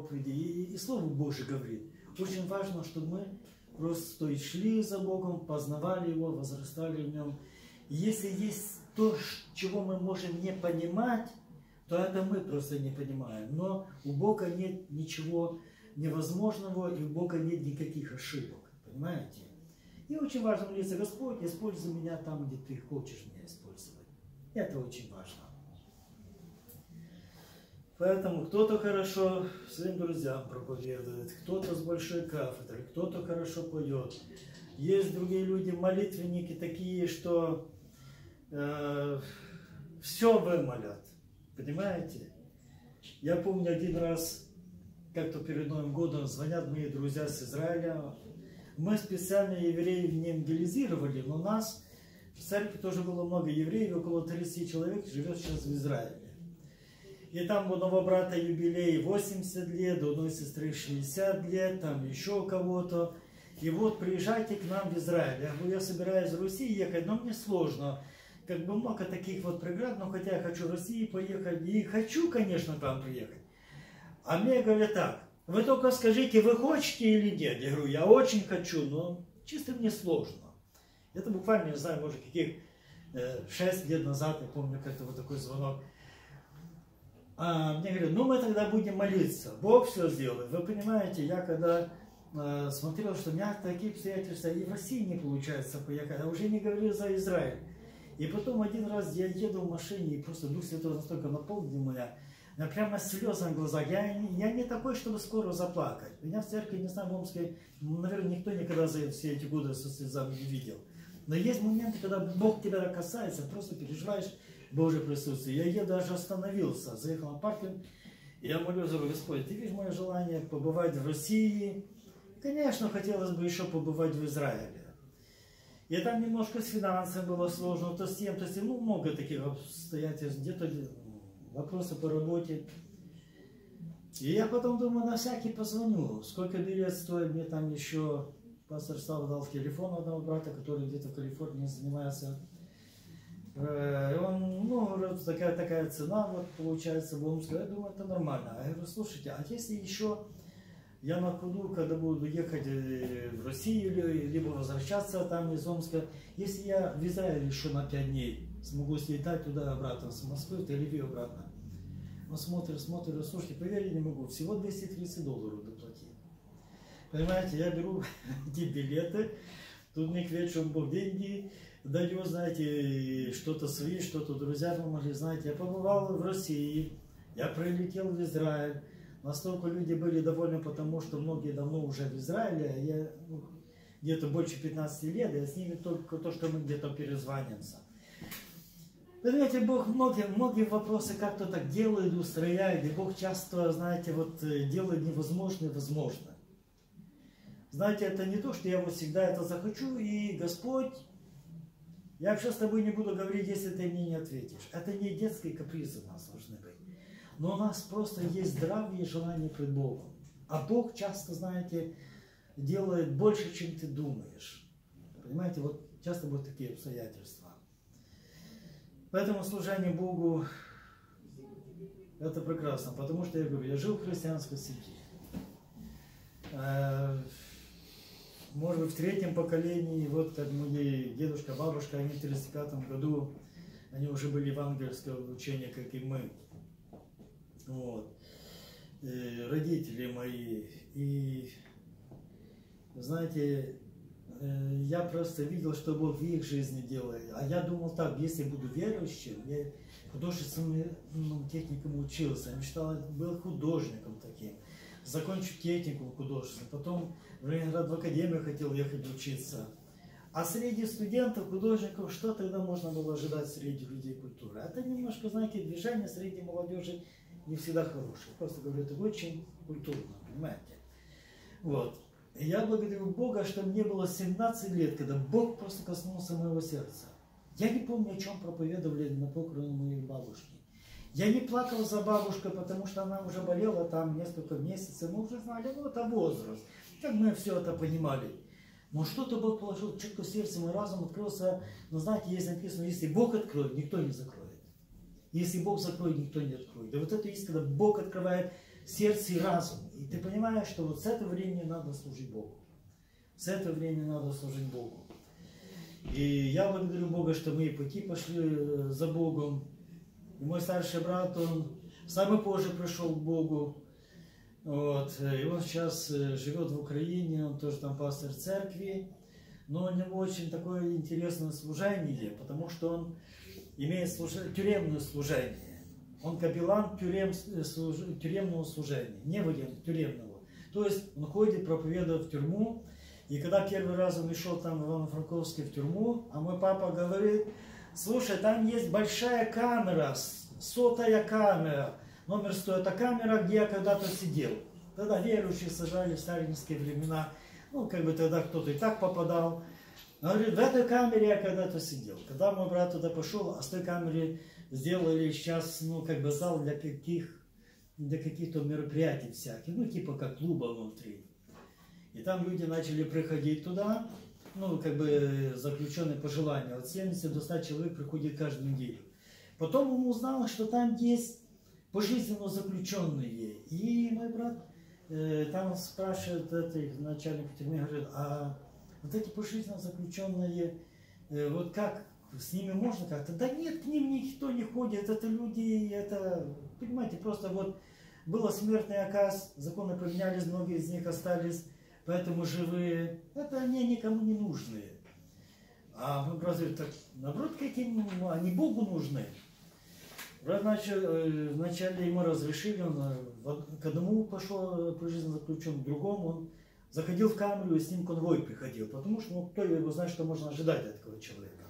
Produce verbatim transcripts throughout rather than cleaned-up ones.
проповеди, и, и Слово Божие говорит. Очень важно, чтобы мы просто шли за Богом, познавали Его, возрастали в Нем. И если есть то, чего мы можем не понимать, то это мы просто не понимаем. Но у Бога нет ничего невозможного, и у Бога нет никаких ошибок. Понимаете? И очень важно молиться: Господь, используй меня там, где Ты хочешь меня использовать. Это очень важно. Поэтому кто-то хорошо своим друзьям проповедует, кто-то с большой кафедры, кто-то хорошо поет. Есть другие люди, молитвенники такие, что э, все вымолят. Понимаете? Я помню один раз, как-то перед Новым годом, звонят мои друзья с Израиля. Мы специально евреев не евангелизировали, но у нас в церкви тоже было много евреев, около тридцати человек живет сейчас в Израиле. И там у одного брата юбилей восемьдесят лет, у одной сестры шестьдесят лет, там еще у кого-то. И вот приезжайте к нам в Израиль. Я говорю, я собираюсь в Россию ехать, но мне сложно. Как бы много таких вот преград, но хотя я хочу в Россию поехать. И хочу, конечно, к вам приехать. А мне говорят так: вы только скажите, вы хотите или нет? Я говорю, я очень хочу, но чисто мне сложно. Это буквально, не знаю, может, каких шесть лет назад, я помню, как-то вот такой звонок. А мне говорят, ну мы тогда будем молиться, Бог все сделает. Вы понимаете, я когда э, смотрел, что у меня такие обстоятельства и в России не получается поехать, а уже не говорю за Израиль. И потом один раз я еду в машине, и просто Дух Святой настолько наполнил меня, у меня прямо слезы на глазах. Я, я не такой, чтобы скоро заплакать. Меня в церкви, не знаю, в Омске, наверное, никто никогда за все эти годы со слезами не видел. Но есть моменты, когда Бог тебя касается, просто переживаешь Божье присутствие. Я еду, даже остановился, заехал на паркинг, и я молюсь, говорю, Господь, Ты видишь мое желание побывать в России. Конечно, хотелось бы еще побывать в Израиле. И там немножко с финансами было сложно, то с тем, то с тем, ну, много таких обстоятельств, где-то вопросы по работе. И я потом думаю, на всякий позвоню, сколько билет стоит, мне там еще пастор Слава дал телефон одного брата, который где-то в Калифорнии занимается. И он, ну, такая, такая цена, вот, получается, в Омске. Я думаю, это нормально. А я говорю, слушайте, а если еще я на ходу, когда буду ехать в Россию, либо возвращаться там из Омска, если я в Израиль еще на пять дней смогу слетать туда обратно, с Москвы в Тель-Авив обратно. Он смотрит, смотрит, слушайте, поверить не могу, всего двести тридцать долларов доплатить. Понимаете, я беру эти билеты, тут мне к вечеру Бог деньги даю, знаете, что-то свои, что-то друзья помогли, знаете, я побывал в России, я прилетел в Израиль, настолько люди были довольны, потому что многие давно уже в Израиле, я ну, где-то больше пятнадцати лет, я с ними только то, что мы где-то перезванимся. Понимаете, Бог многие, многие вопросы как-то так делает, устрояет, и Бог часто, знаете, вот делает невозможное возможно. Знаете, это не то, что я вот всегда это захочу, и Господь, я вообще с тобой не буду говорить, если ты мне не ответишь. Это не детские капризы у нас должны быть. Но у нас просто есть здравие и желание пред Богом. А Бог часто, знаете, делает больше, чем ты думаешь. Понимаете, вот часто будут такие обстоятельства. Поэтому служение Богу это прекрасно. Потому что я говорю, я жил в христианской семье. Может быть, в третьем поколении, вот как мои дедушка, бабушка, они в тридцать пятом году, они уже были евангельского учения, как и мы. Вот. И родители мои. И, знаете, я просто видел, что Бог в их жизни делает. А я думал так, если буду верующим, я художественным ну, техникам учился, мечтал, был художником таким. Закончу технику художественную, потом в Ленинград в академию хотел ехать учиться. А среди студентов, художников, что тогда можно было ожидать среди людей культуры? Это немножко, знаете, движение среди молодежи не всегда хорошее. Просто говорю, это очень культурно, понимаете? Вот. И я благодарю Бога, что мне было семнадцать лет, когда Бог просто коснулся моего сердца. Я не помню, о чем проповедовали на похороне моей бабушки. Я не плакал за бабушкой, потому что она уже болела там несколько месяцев. Мы уже знали, ну это возраст. Как мы все это понимали. Но что-то Бог положил четко в сердце, мой разум открылся. Но знаете, есть написано, если Бог откроет, никто не закроет. Если Бог закроет, никто не откроет. И вот это есть, когда Бог открывает сердце и разум. И ты понимаешь, что вот с этого времени надо служить Богу. С этого времени надо служить Богу. И я благодарю Бога, что мы и пути пошли за Богом. И мой старший брат, он самый позже пришел к Богу. Вот. И он сейчас живет в Украине, он тоже там пастор церкви. Но у него очень такое интересное служение, потому что он имеет служ... тюремное служение. Он капеллан тюрем... служ... тюремного служения, не военного, тюремного. То есть он ходит, проповедует в тюрьму. И когда первый раз он пришел там в Ивано-Франковске в тюрьму, а мой папа говорит: слушай, там есть большая камера, сотая камера, номер сто, это камера, где я когда-то сидел. Тогда верующие сажали в сталинские времена, ну, как бы тогда кто-то и так попадал. Он говорит, в этой камере я когда-то сидел. Когда мой брат туда пошел, а с той камеры сделали сейчас, ну, как бы зал для каких, для каких-то мероприятий всяких, ну, типа как клуба внутри. И там люди начали приходить туда, ну, как бы заключенные по желанию. От семидесяти до ста человек приходит каждую неделю. Потом он узнал, что там есть пожизненно заключенные. И мой брат э, там спрашивает этой начальника тюрьмы, говорит, а вот эти пожизненно заключенные, э, вот как, с ними можно как-то? Да нет, к ним никто не ходит, это люди, это, понимаете, просто вот было смертный оказ, законы поменялись, многие из них остались. Поэтому живые, это они никому не нужны. А мы брат говорит, так, наоборот, каким они Богу нужны. Брат начал, вначале ему разрешили, он к одному пошел пожизненно заключен, к другому он заходил в камеру и с ним конвой приходил, потому что ну, кто его знает, что можно ожидать от такого человека.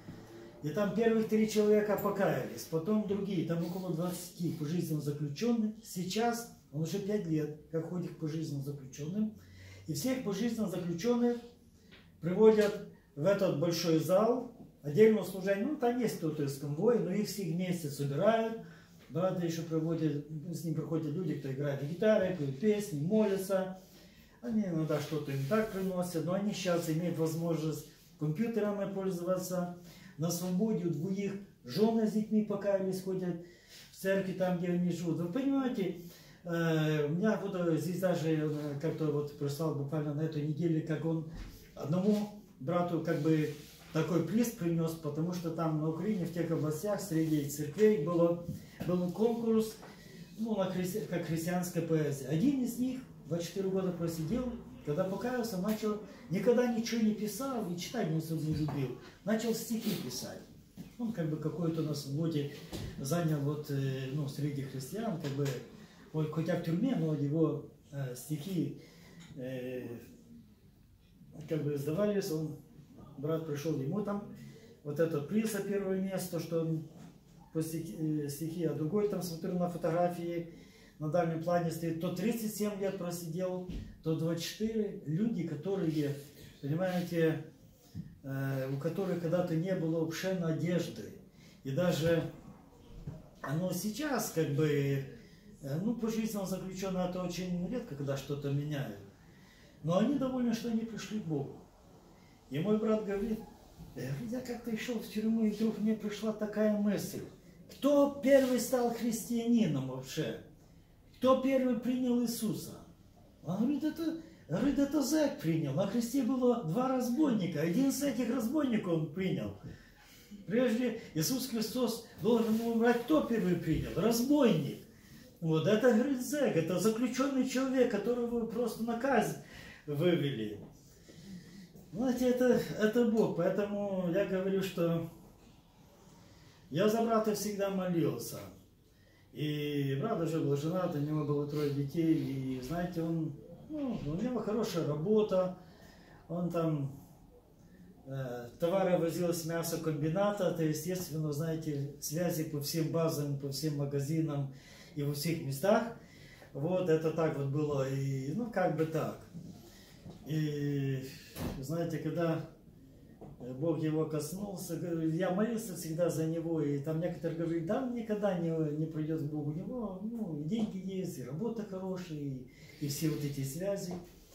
И там первых три человека покаялись, потом другие, там около двадцати пожизненно заключенных. Сейчас он уже пять лет, как ходит к пожизненно заключенным. И всех пожизненно заключенных приводят в этот большой зал, отдельного служения. Ну, там есть кто-то из конвоя, но их всех вместе собирают. Брата еще приводят, с ним приходят люди, кто играет на гитаре, поют песни, молятся. Они иногда что-то им так приносят, но они сейчас имеют возможность компьютерами пользоваться. На свободе у двоих жены с детьми покаялись, ходят в церкви там, где они живут. Вы понимаете, у меня вот здесь даже как-то вот прислал буквально на этой неделе, как он одному брату как бы такой приз принес, потому что там на Украине, в тех областях, среди церквей было, был конкурс, ну, на христи, как христианская поэзия. Один из них двадцать четыре года просидел, когда покаялся, начал, никогда ничего не писал и читать не особо не любил, начал стихи писать. Он как бы какой-то на свободе занял вот, ну, среди христиан, как бы, хотя в тюрьме, но его э, стихи э, как бы сдавались, он, брат пришел, ему там вот этот приз за первое место, что он по стихи, э, стихи, а другой там, смотрю на фотографии, на дальнем плане стоит, то тридцать семь лет просидел, то двадцать четыре, люди, которые, понимаете, э, у которых когда-то не было вообще надежды, и даже оно сейчас как бы, ну, пожизненно заключенные, это очень редко, когда что-то меняют. Но они довольны, что они пришли к Богу. И мой брат говорит, я как-то шел в тюрьму, и вдруг мне пришла такая мысль. Кто первый стал христианином вообще? Кто первый принял Иисуса? Он говорит, это, говорит, это зэк принял. На кресте было два разбойника. Один из этих разбойников он принял. Прежде Иисус Христос должен умирать. Кто первый принял? Разбойник. Вот это, говорит, зэк, это заключенный человек, которого вы просто на казнь вывели. Знаете, это, это Бог, поэтому я говорю, что я за брата всегда молился. И брат уже был женат, у него было трое детей, и знаете, он, ну, у него хорошая работа, он там э, товары возил с мясокомбината, то естественно, знаете, связи по всем базам, по всем магазинам, и во всех местах. Вот это так вот было, и ну как бы так. И знаете, когда Бог его коснулся, я молился всегда за него, и там некоторые говорят, да, он никогда не, не придет к Богу. У него ну, и деньги есть, и работа хорошая, и, и все вот эти связи.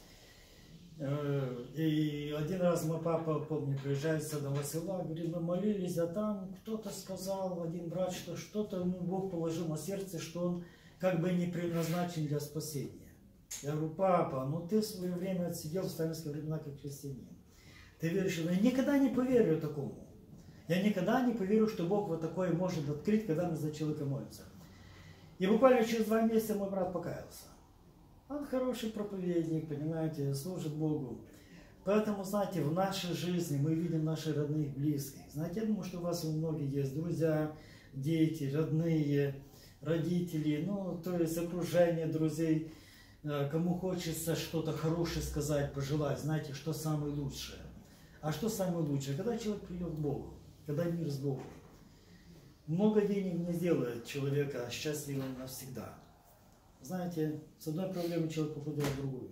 И один раз мой папа, помню, приезжает с одного села, говорит, мы молились, а там кто-то сказал, один брат, что что-то ему Бог положил на сердце, что он как бы не предназначен для спасения. Я говорю: папа, ну ты в свое время отсидел в сталинские времена как христианин. Ты веришь? Я никогда не поверю такому. Я никогда не поверю, что Бог вот такое может открыть, когда мы за человека молимся. И буквально через два месяца мой брат покаялся. Он хороший проповедник, понимаете, служит Богу. Поэтому, знаете, в нашей жизни мы видим наших родных, близких. Знаете, я думаю, что у вас у многих есть друзья, дети, родные, родители, ну, то есть окружение друзей. Кому хочется что-то хорошее сказать, пожелать, знаете, что самое лучшее. А что самое лучшее? Когда человек придет к Богу, когда мир с Богом. Много денег не сделает человека счастливым навсегда. Знаете, с одной проблемой человек попадает в другую.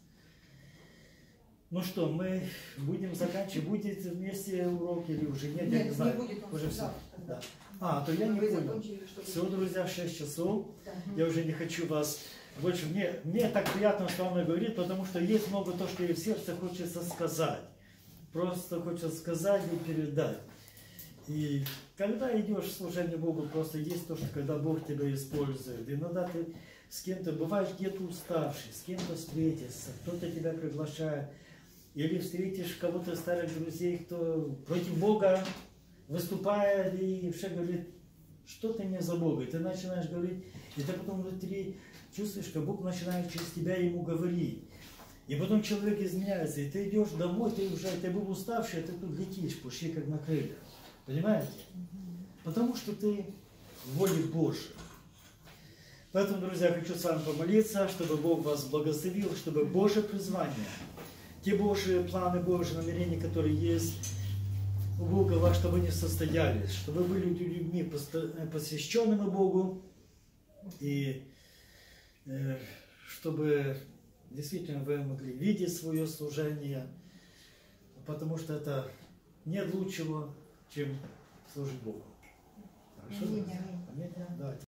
Ну что, мы будем заканчивать. Будете вместе уроки или уже нет? Нет, я не знаю. Не будет, уже все. Да. А, то Вы я не понял. закончили, что Все, друзья, шесть часов. Да. Я уже не хочу вас больше. Мне, мне так приятно, что он говорит, потому что есть много то, что и в сердце хочется сказать. Просто хочется сказать и передать. И когда идешь в служение Богу, просто есть то, что когда Бог тебя использует. Иногда ты с кем-то бываешь где-то уставший, с кем-то встретишься, кто-то тебя приглашает. Или встретишь кого-то старых друзей, кто против Бога выступает и все говорит: что ты мне за Бога? И ты начинаешь говорить, и ты потом внутри чувствуешь, как Бог начинает через тебя ему говорить. И потом человек изменяется, и ты идешь домой, ты уже, ты был уставший, а ты тут летишь, почти как на крыльях. Понимаете? Потому что ты в воле Божьей. Поэтому, друзья, хочу с вами помолиться, чтобы Бог вас благословил, чтобы Божье призвание, те Божьи планы, Божьи намерения, которые есть у Бога вас, чтобы они состоялись, чтобы вы были людьми, посвященными Богу, и э, чтобы действительно вы могли видеть свое служение, потому что это нет лучшего, чем служить Богу. Хорошо? Аминь. Аминь. Да.